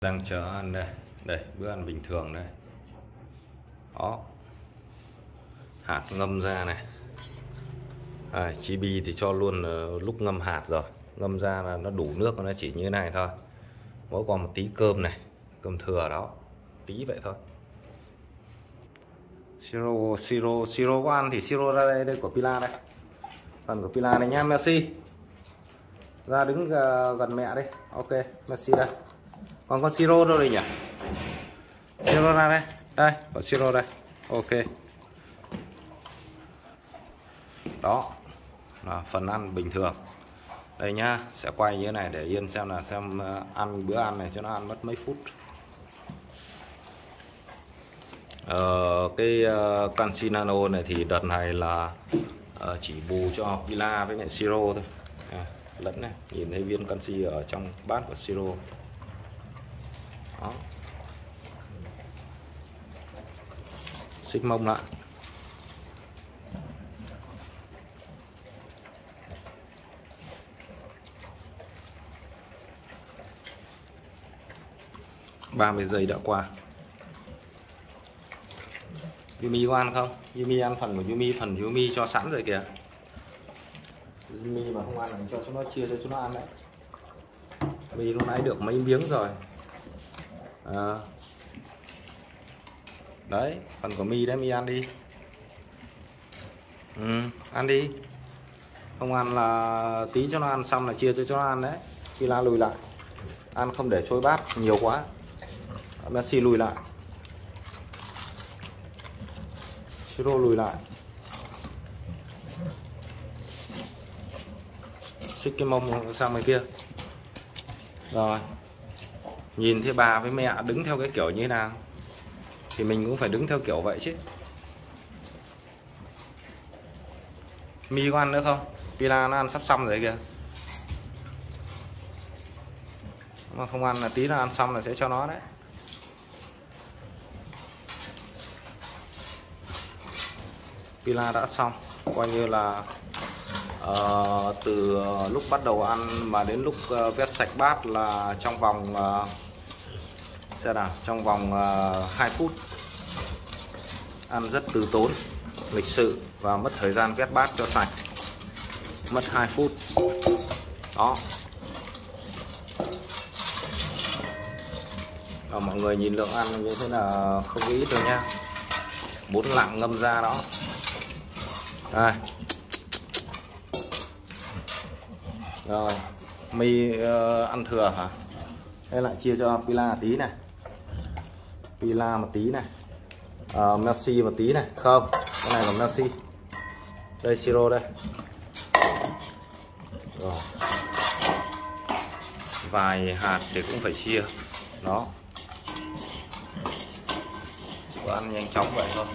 Đang chờ ăn đây. Đây, bữa ăn bình thường đây. Đó. Hạt ngâm ra này. Chibi thì cho luôn lúc ngâm hạt rồi. Ngâm ra là nó đủ nước, nó chỉ như thế này thôi. Mỗi còn một tí cơm này, cơm thừa đó. Tí vậy thôi. Siro có ăn thì siro ra đây của Pila đây. Phần của Pila này nha, Messi. Ra đứng gần mẹ đi. Ok, Messi đây. Còn con siro đâu đây nhỉ? Siro ra đây. Đây, có siro đây. Ok. Đó là phần ăn bình thường. Đây nhá, sẽ quay như thế này để Yên xem là ăn bữa ăn này cho nó ăn mất mấy phút. Cái canxi nano này thì đợt này là chỉ bù cho Pila với lại siro thôi. Lẫn này, nhìn thấy viên canxi ở trong bát của siro. Đó. Xích mông lại. Ba 30 giây đã qua. Yumi có ăn không? Yumi ăn phần của Yumi, phần Yumi cho sẵn rồi kìa. Yumi mà không ăn thì cho chúng nó chia cho chúng nó ăn đấy. Yumi lúc nãy được mấy miếng rồi. Đấy, phần của Mi đấy, Mi ăn đi. Ăn đi. Không ăn là tí cho nó ăn xong là chia cho nó ăn đấy. Pila lùi lại. Ăn không để trôi bát nhiều quá. Messi lùi lại. Siro lùi lại. Xích cái mông sang bên kia. Rồi. Nhìn thấy bà với mẹ đứng theo cái kiểu như thế nào thì mình cũng phải đứng theo kiểu vậy chứ. Mi có ăn nữa không? Pila nó ăn sắp xong rồi kìa. Mà không ăn là tí là ăn xong là sẽ cho nó đấy. Pila đã xong, coi như là từ lúc bắt đầu ăn mà đến lúc vét sạch bát là trong vòng trong vòng 2 phút. Ăn rất từ tốn, lịch sự và mất thời gian vét bát cho sạch. Mất 2 phút. Đó. Và mọi người nhìn lượng ăn như thế là không ít đâu nha. 4 lạng ngâm ra đó. Đây. Rồi, Mi ăn thừa hả? Thế lại chia cho Pila tí này. Pila một tí này. Messi một tí này. Không, cái này là Messi. Đây siro đây. Rồi. Vài hạt thì cũng phải chia. Đó. Bữa ăn nhanh chóng vậy thôi.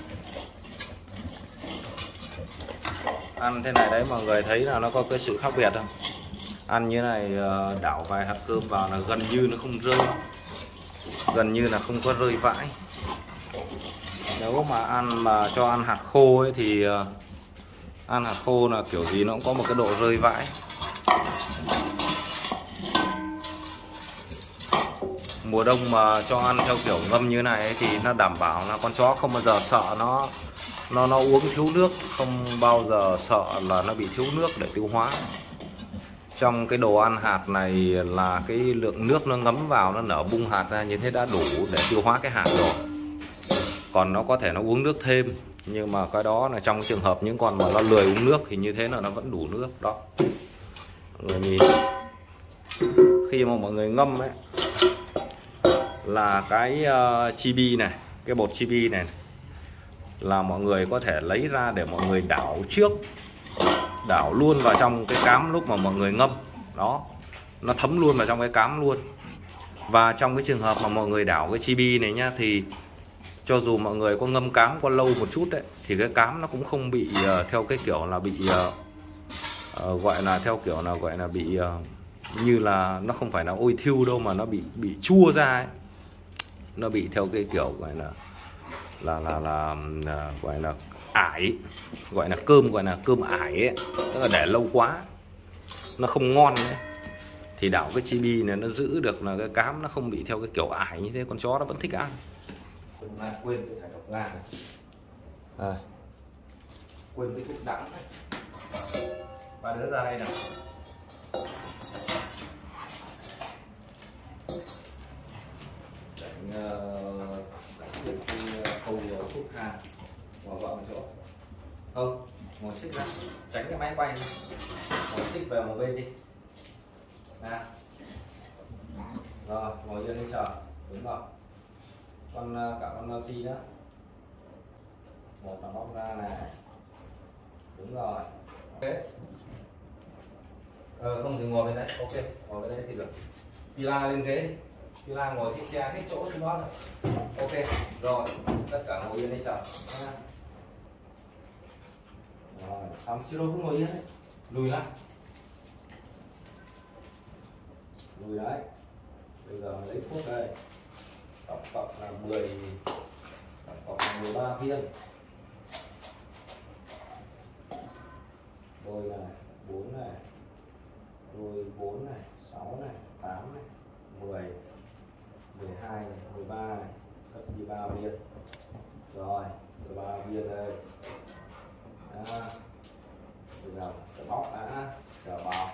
Ăn thế này đấy mọi người thấy là nó có cái sự khác biệt không? Ăn như này đảo vài hạt cơm vào là gần như nó không rơi. Gần như là không có rơi vãi. Nếu mà ăn mà cho ăn hạt khô ấy thì ăn hạt khô là kiểu gì nó cũng có một cái độ rơi vãi. Mùa đông mà cho ăn theo kiểu ngâm như này ấy, thì nó đảm bảo là con chó không bao giờ sợ nó uống thiếu nước, không bao giờ sợ là nó bị thiếu nước để tiêu hóa. Trong cái đồ ăn hạt này là cái lượng nước nó ngấm vào, nó nở bung hạt ra như thế đã đủ để tiêu hóa cái hạt rồi. Còn nó có thể nó uống nước thêm, nhưng mà cái đó là trong trường hợp những con mà nó lười uống nước thì như thế là nó vẫn đủ nước đó. Mọi người nhìn, khi mà mọi người ngâm ấy là cái chibi này, cái bột chibi này là mọi người có thể lấy ra để mọi người đảo trước, đảo luôn vào trong cái cám lúc mà mọi người ngâm. Đó, nó thấm luôn vào trong cái cám luôn. Và trong cái trường hợp mà mọi người đảo cái chibi này nhá, thì cho dù mọi người có ngâm cám qua lâu một chút đấy, thì cái cám nó cũng không bị theo cái kiểu là bị gọi là theo kiểu là gọi là bị như là nó không phải là ôi thiêu đâu, mà nó bị chua ra ấy. Nó bị theo cái kiểu gọi là gọi là ải, gọi là cơm ải ấy, tức là để lâu quá nó không ngon đấy. thì đảo cái chibi này nó giữ được là cái cám nó không bị theo cái kiểu ải như thế, con chó nó vẫn thích ăn. Quên cái thải độc gan này. Quên cái thuốc đắng này. Ba đứa ra đây nào. Đánh cái khâu thuốc thang ngồi vợ một chỗ. Không, ngồi xích ra, tránh cái máy quay, ngồi xích về một bên đi. Nào. Rồi, ngồi yên đi chờ. Đúng rồi. Cả con si nữa. Một là bóc ra này. Đúng rồi. Ok. Không thì ngồi bên đấy. Ok, ngồi bên đấy thì được. Pila lên ghế đi. Pila ngồi thích xe, thích chỗ thì đó được. Ok, rồi. Tất cả ngồi yên đi chờ. Rồi, xong siro cũng ngồi yên đấy. Lùi lại. Lùi đấy. Bây giờ lấy thuốc đây. Tổng cộng là 13 viên. Rồi này, 4 này. Rồi 4 này, 6 này, 8 này, 10, 12 này, 13 này, cất đi 3 viên. Rồi, 13 viên đây. Đó. Bây giờ sẽ bóc đã, chờ vào.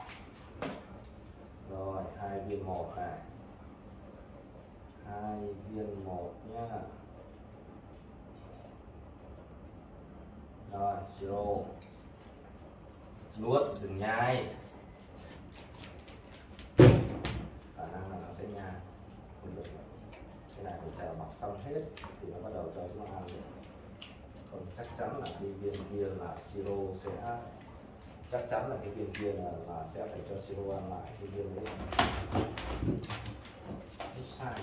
Rồi, 2 viên 1 này. 2 viên 1 nhá. Rồi, siro. Nuốt, đừng nhai. Khả năng là nó sẽ nhai. Không được. Cái này phải chờ bọc xong hết thì nó bắt đầu cho chúng nó ăn được. Còn chắc chắn là cái viên kia là siro sẽ, chắc chắn là cái viên kia là sẽ phải cho siro ăn lại cái viên đấy. Không sai.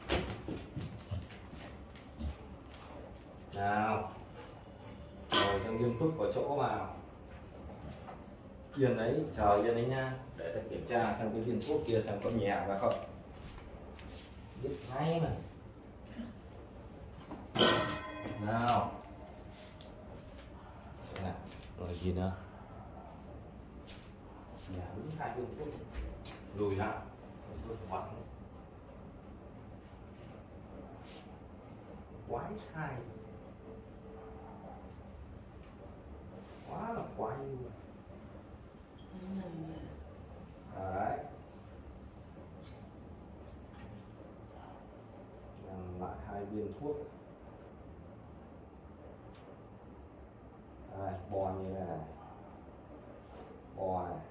Nào, ngồi cho nghiêm túc vào chỗ vào. Yên đấy, chờ yên đấy nha, để ta kiểm tra xem cái viên thuốc kia xem có nhẹ ra không. Biết ngay mà. Nào. Đây nào, rồi gì nữa? Nhà đúng 2 viên thuốc. Lùi lại, vặn. Quái thai. Quá là quái luôn. Đấy. Làm lại 2 viên thuốc. Đây, bò như thế này. Bò này.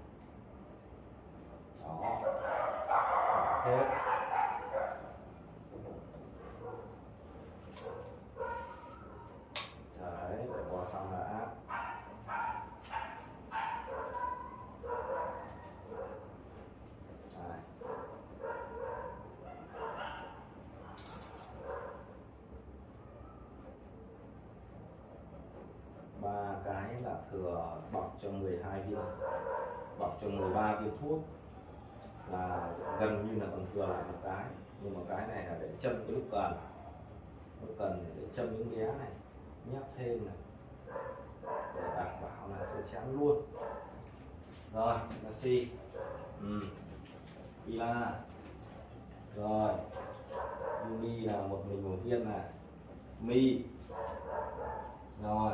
Đó. Hết. Đấy, để bò xong đã. Đây. Ba cái là thừa bọc cho 12 viên, bọc cho 13 viên thuốc, là gần như là còn thừa lại một cái, nhưng mà cái này là để châm cái lúc cần thì sẽ châm những ghé này, nhấp thêm này để đảm bảo là sẽ chém luôn. Rồi, là si, pila, rồi Yumi là một mình một viên này, mi, rồi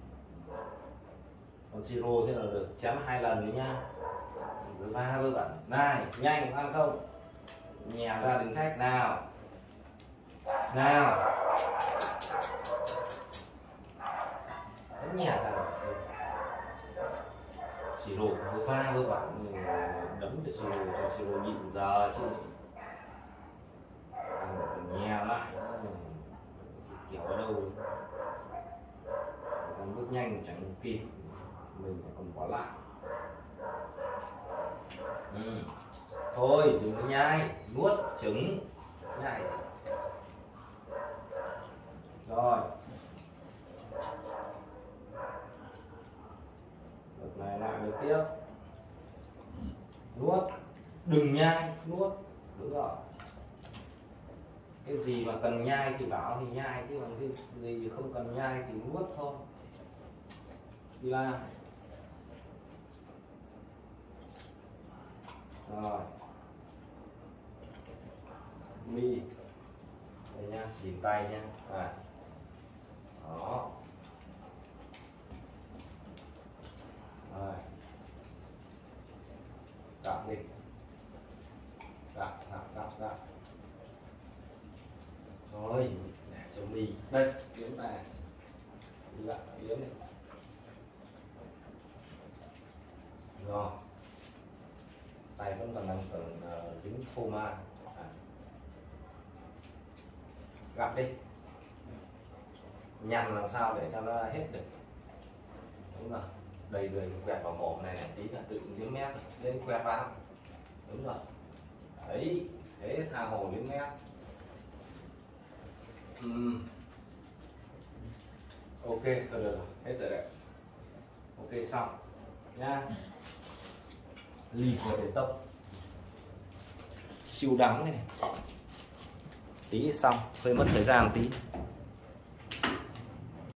còn siro thế là được chém 2 lần nữa nha. Rồi va vơ vẩn này, nhanh ăn không, nhè ra đừng trách. Nào nào, nhè ra rồi. Siro vừa va vơ vẩn đấm cho siro nhịn giờ chứ. Nhè lại kiểu ở đâu còn bước nhanh chẳng kịp, mình phải còn bỏ lại. Thôi đừng có nhai, nuốt trứng nhai gì. Rồi đợt này lại được tiếp, nuốt đừng nhai, nuốt. Đúng rồi, cái gì mà cần nhai thì bảo thì nhai, chứ còn cái gì không cần nhai thì nuốt thôi. Đi la. Rồi mi đây nhá, nhìn tay nhá. Đó. Rồi. Cặp đi. Cặp. Rồi, để cho mi. Đây, liếm này. Liếm này. Rồi. Tay vẫn còn đang dính phô ma. Gặp đi, nhăn làm sao để cho nó hết được. Đúng rồi, đầy người quẹt vào mồm này tí là tự liếm mép lên quẹt vào. Đúng rồi, đấy, thế tha hồ liếm mép. Ok, thôi được rồi, hết rồi đấy. Ok xong nhá. Ly của để tóc siêu đắng này, tí xong hơi mất thời gian tí.